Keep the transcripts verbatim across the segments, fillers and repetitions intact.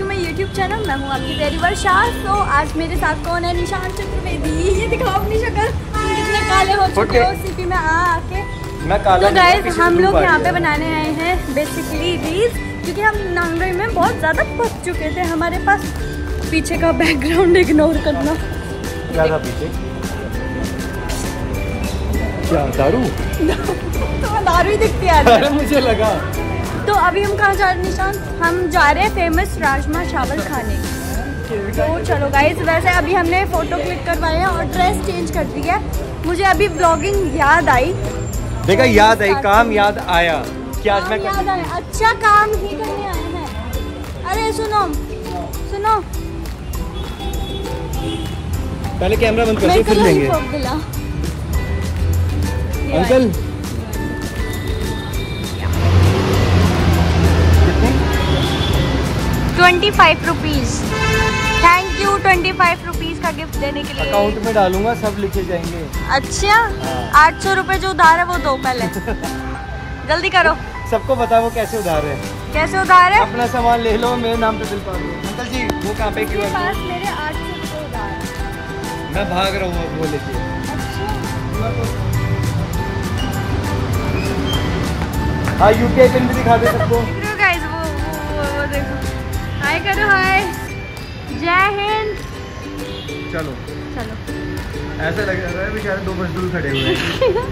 To my YouTube channel. मैं हूँ आपकी प्यारी वर्षा। तो आज मेरे साथ कौन है? निशान चतुर्वेदी। ये दिखाओ अपनी शक्ल, कितने काले हो चुके हो सीपी में आ आके। मैं काला तो गाइस हम लोग यहाँ पे बनाने आए हैं बेसिकली रील्स, क्योंकि हम नांगलोई में बहुत ज़्यादा पक चुके थे। हमारे पास पीछे का बैकग्राउंड इग्नोर करना। क्या था पीछे? क्या दारू? तो दारू ही दिखती है। अरे मुझे लगा। तो अभी हम कहाँ जा रहे हैं निशान? हम जा रहे हैं फेमस राजमा चावल खाने। तो चलो गाइस, वैसे अभी हमने फोटो क्लिक करवाए हैं और ड्रेस चेंज कर दी है। मुझे अभी ब्लॉगिंग याद आई। देखा, याद आई, काम याद आया कि आज मैं याद आया। अच्छा काम ही करने आए हैं। अरे सुनो सुनो, पहले कैमरा बंद कर दो फिर लेंगे। Uncle twenty five rupees. Thank you twenty five rupees का गिफ्ट देने के लिए। अकाउंट में डालूंगा, सब लिखे जाएंगे। अच्छा, आठ सौ रुपए जो उधार है वो दो पहले। जल्दी करो। सबको बता वो कैसे उधार है। कैसे उधार है? अपना सामान ले लो, मेरे नाम पे बिल पा दो। अंकल जी वो कहाँ पे? क्यों पास मेरे आठ सौ रुपए उधार है। मैं भाग रहा हूँ वो लेके। हाँ, यूपीआई पिन भी दिखा दे सबको। गाइस वो वो वो देखो, हाय करो, हाय, जय हिंद। चलो चलो। ऐसा लग रहा है बेचारे दो मजदूर खड़े हुए हैं।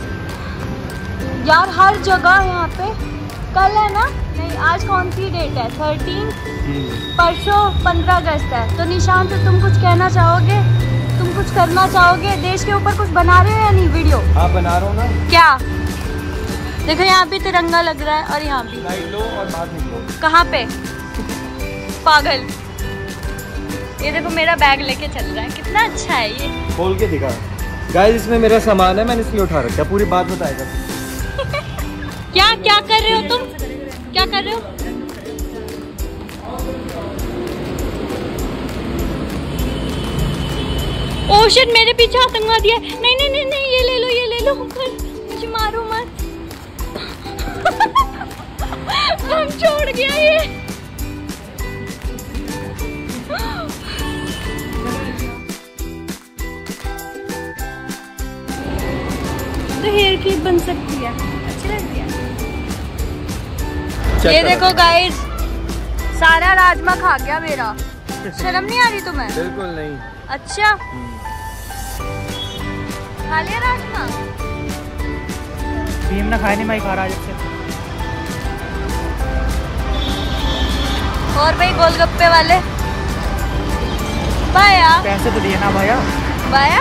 यार हर जगह यहाँ पे। कल है ना? नहीं, आज कौन सी डेट है? थर्टीन। परसों पंद्रह अगस्त है। तो निशान तो तुम कुछ कहना चाहोगे? तुम कुछ करना चाहोगे? देश के ऊपर कुछ बना रहे हो या नहीं वीडियो? हाँ बना रहा हूँ ना। क्या? देखो यहाँ भी तिरंगा लग रहा है और यहाँ भी। लाइट लो और बाहर निकलो। कहाँ पे? पागल। ये देखो मेरा बैग लेके चल रहा है, कितना अच्छा है ये। खोल के दिखा। गाइस इसमें मेरा सामान है, मैंने इसलिए उठा रखा। पूरी बात बताएगा। क्या क्या कर रहे हो तुम? क्या कर रहे हो? ओह शिट, मेरे पीछे आतंकवादी है। नहीं नहीं नहीं नहीं, ये ले लो, ये ले लो। मुझे मारो मत। हम छोड़ गया ये। तो हेयर क्लिप बन सकती है, अच्छी लगती है। ये देखो गाइस, सारा राजमा खा गया मेरा। शर्म नहीं आ रही तुम्हें? बिल्कुल नहीं। अच्छा, खा लिया राजमा? भीम ना खाए नहीं, मैं खा रहा जब से। और भाई गोलगप्पे वाले बाया, पैसे तो दिए ना भैया। बाया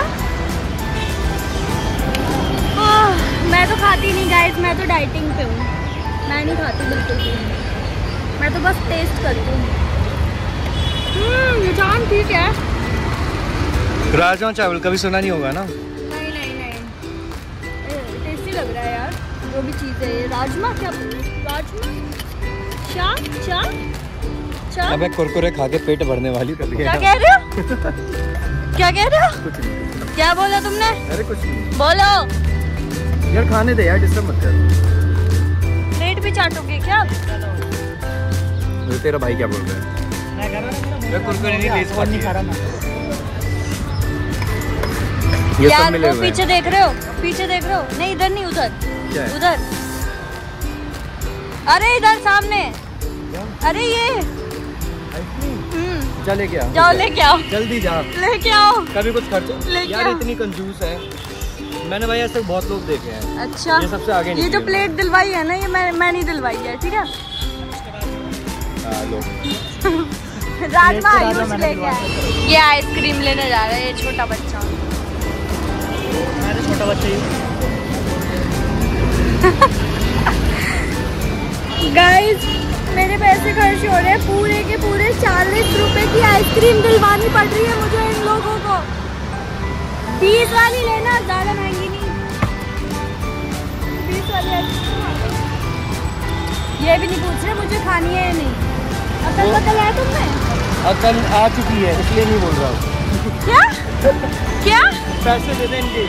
मैं तो खाती नहीं गाइस, मैं तो डाइटिंग पे हूँ। मैं नहीं खाती बिल्कुल भी, मैं तो बस टेस्ट करती हूँ। हम्म, निशान ठीक है। राजमा चावल कभी सुना नहीं होगा ना? नहीं नहीं नहीं, टेस्टी लग रहा है यार। जो भी चीज़ है ये राजमा, क्या राजमा चा चा चा। अबे कुरकुरे खा के पेट भरने वाली कर क्या कह रहे हो? क्या कह रहे हो? कुछ नहीं। क्या बोला तुमने? अरे कुछ नहीं। बोलो यार, खाने दे यार, डिस्टर्ब मत कर। पेट भी चाटोगे क्या? तेरा भाई क्या बोल रहा है? मैं कर रहा हूं मैं कुरकुरे नहीं टेस्ट नहीं खा रहा मैं। ये यार सब मिले वो हुए पीछे देख रहे हो? पीछे देख रहे हो? नहीं इधर नहीं, उधर। क्या है? उधर। अरे इधर सामने। अरे ये हम्म, चल लेके आओ। जाओ लेके आओ, जल्दी जा। लेके आओ। कभी कुछ खर्च लेके यार, आओ। इतनी कंजूस है। मैंने भाई ऐसे बहुत लोग देखे हैं। अच्छा, ये सबसे आगे ये जो प्लेट दिलवाई है ना, ये मैं मैं नहीं दिलवाई है, ठीक है? हाँ, लो। राजमा आयुष लेके आए। ये आइसक्रीम लेने जा रहा है ये छोटा बच्चा। मैं तो छोटा बच्चा ही हूँ। गाइस मेरे पैसे खर्च हो रहे हैं, पूरे के पूरे चालीस रुपए की आइसक्रीम दिलवानी पड़ रही है मुझे इन लोगों को। बीस वाली लेना, ज्यादा महंगी नहीं। बीस वाली आइसक्रीम। ये भी नहीं पूछ रहे मुझे खानी है या नहीं। अकल बकल है तुम्हें? अकल आ चुकी है, इसलिए नहीं बोल रहा हूँ। क्या क्या? पैसे दे देंगे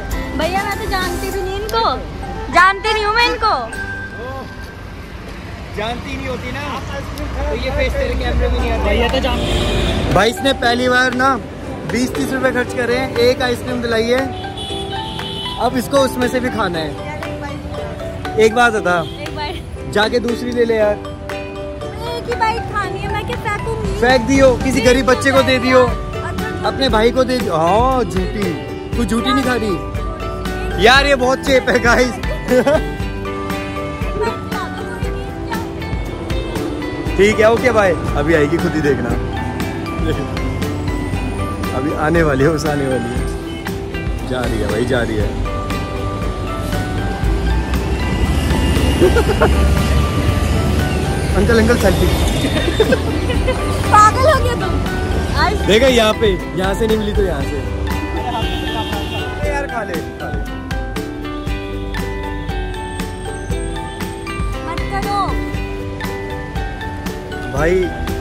भैया, मैं तो जानती भी नहीं इनको, जानती नहीं हूँ मैं इनको। जानती नहीं होती ना तो ये फेस तेरे कैमरे में नहीं आता। भैया तो जान भाई इसने पहली बार ना बीस तीस रुपए खर्च करे हैं, एक आइसक्रीम दिलाई है। अब इसको उसमें से भी खाना है। एक बात बता, एक बाइट जाके दूसरी ले ले यार। एक ही बाइट खानी है, मैं क्या फेंकूंगी? फेंक दियो, किसी गरीब बच्चे को दे दियो, अपने भाई को दे दियो। हाँ झूठी, तू झूठी नहीं खा रही यार, ये बहुत चेप है गाइस। ठीक है ओके बाय। अभी आएगी खुद ही देखना, अभी आने वाली है, उस आने वाली है। जा रही है भाई, जा रही है। Uncle uncle selfie. पागल हो गया तुम? देखा यहाँ पे, यहाँ से नहीं मिली तो यहाँ से। यार खा ले, खा ले। मत करो भाई,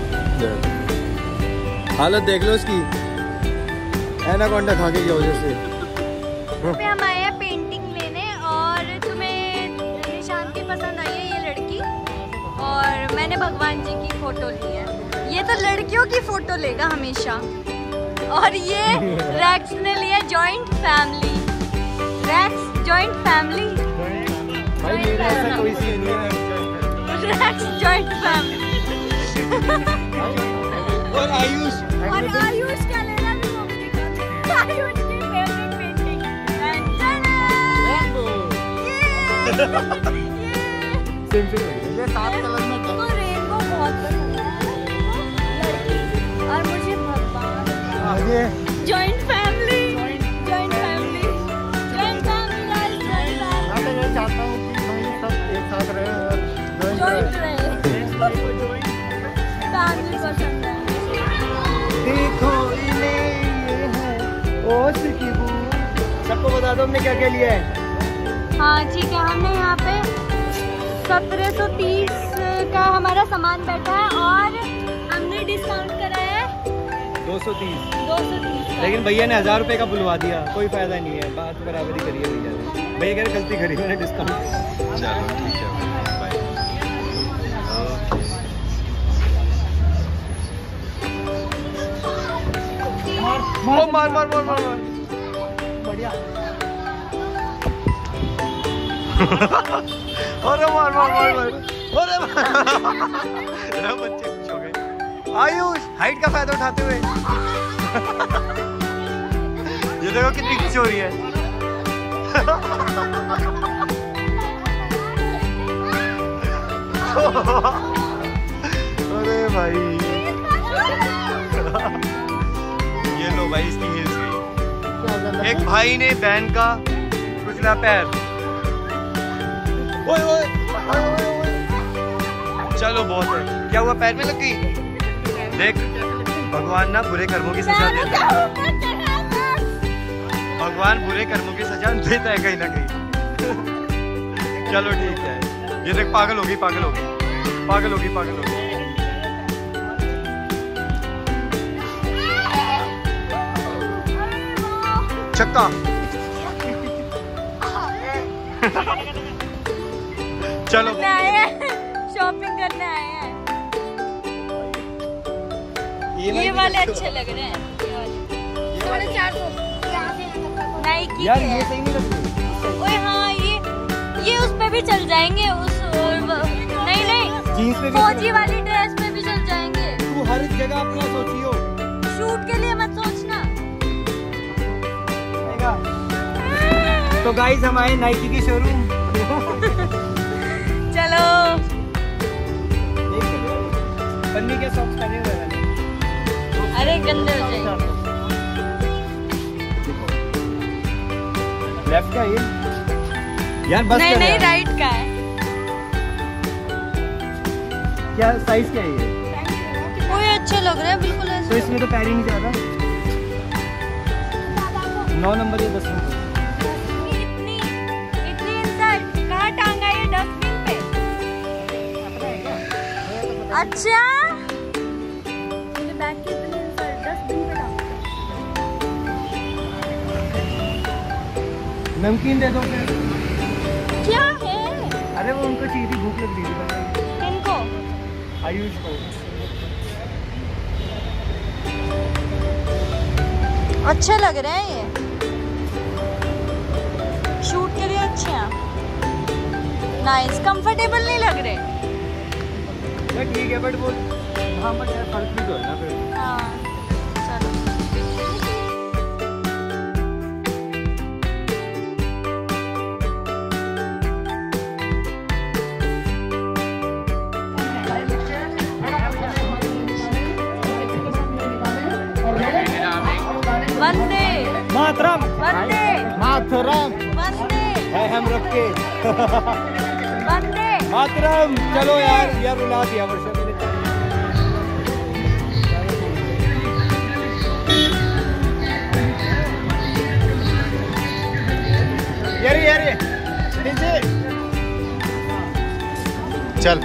हालत देख लो इसकी, एनाकोंडा खा के की वजह से। पे हम आए हैं पेंटिंग लेने और तुम्हें निशान की पसंद आई है ये लड़की, और मैंने भगवान जी की फोटो ली है। ये तो लड़कियों की फोटो लेगा हमेशा। और ये रैक्स ने लिया joint family, Rex joint family, भाई मेरा ऐसा कोई सीन नहीं है। Rex joint family. और आयुष, और आयुष क्या ले रहा है वो भी दिखा। आयुष की फेवरेट पेंटिंग सेम सेम ये सात कलर में तो रेनबो बहुत पसंद है लड़की, और मुझे भगवान आगे joint family, joint family, joint family guys, joint family. मैं चाहता हूँ कि भाई सब एक साथ रहे और जॉइंट रहे, फैमिली पसंद है। देखो ये है ओ सिकिबू। सबको बता दो हमने क्या क्या लिया है। हाँ ठीक है, हमने यहाँ पे सत्रह सौ तीस का हमारा सामान बैठा है और हमने डिस्काउंट कराया है दो सौ तीस, दो सौ तीस। लेकिन भैया ने हजार रुपए का बुलवा दिया, कोई फायदा नहीं है। बात बराबरी करिए भैया ने, भैया कह रहे गलती करी मैंने डिस्काउंट। चलो ठीक है बाय। मार मार मार मार मार मार बढ़िया। अरे मार मार मार मार अरे मार। बच्चे खुश हो गए। आयुष हाइट का फायदा उठाते हुए ये देखो कितनी खुश हो रही है। अरे भाई ये लो भाई, इसकी हिल्स गई। एक भाई ने बहन का कुचला पैर। ओए ओए चलो बहुत है। क्या हुआ, पैर में लग गई? देख भगवान ना बुरे कर्मों की सजा देता है, भगवान बुरे कर्मों की सजा देता है कहीं ना कहीं। चलो ठीक है। ये देख पागल होगी, पागल होगी, पागल होगी, पागल होगी। छक्का। चलो आए हैं शॉपिंग करने आए हैं। ये, ये वाले अच्छे लग रहे हैं, ये वाले साढ़े चार सौ नाइकी यार, के ये हैं। सही नहीं लगती। ओए हाँ, ये ये उस पे भी चल जाएंगे, उस नहीं नहीं जीन्स पे भी फौजी वाली ड्रेस पे भी चल जाएंगे। तू हर जगह अपना सोचियो, शूट के लिए मत सोचना। तो गाइस हम आए नाइकी की शोरूम। चलो पन्नी के सॉक्स पहने हुए हैं। अरे गंदे हो जाएंगे। लेफ्ट का ये यार बस नहीं कर नहीं यार। राइट का है। क्या साइज क्या है ये? कोई अच्छे लग रहे हैं बिल्कुल तो ऐसे। इसमें तो पैर ही नहीं जा रहा। नौ नंबर या दस नंबर। इतनी इतनी इंसल्ट कहाँ टांगा ये डस्टबिन पे? अच्छा मेरे बैग की इतनी इंसल्ट डस्टबिन पे टांगा। नमकीन दे दो फिर। क्या है? अरे वो उनको चाहिए थी, भूख लग रही थी। किनको? आयुष को। अच्छे लग रहे हैं ये, शूट के लिए अच्छे हैं। नाइस, कंफर्टेबल नहीं लग रहे। ठीक है बट वो हाँ बट यार फर्क भी तो है ना फिर। हाँ चलो। वंदे मातरम वंदे मातरम वंदे है हम रख के वंदे मातरम। चलो यार यार रुला दिया वर्षा मैंने। यार यार नीचे चल।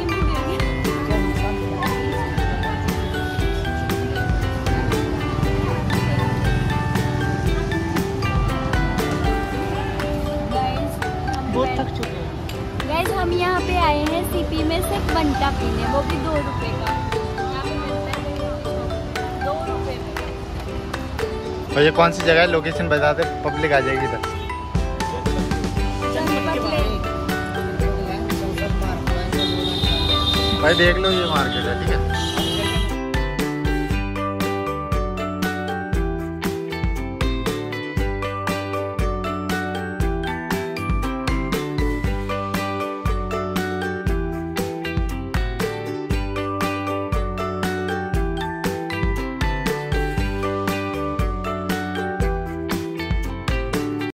बहुत थक चुके हैं। गाइस हम यहाँ पे आए हैं सीपी में सिर्फ बंटा पीने, वो भी दो रुपए का। यहाँ पे मिलता है दो रुपए में। और ये कौन सी जगह है? लोकेशन बता दे, पब्लिक आ जाएगी इधर। भाई देख लो ये मार्केट है, ठीक है।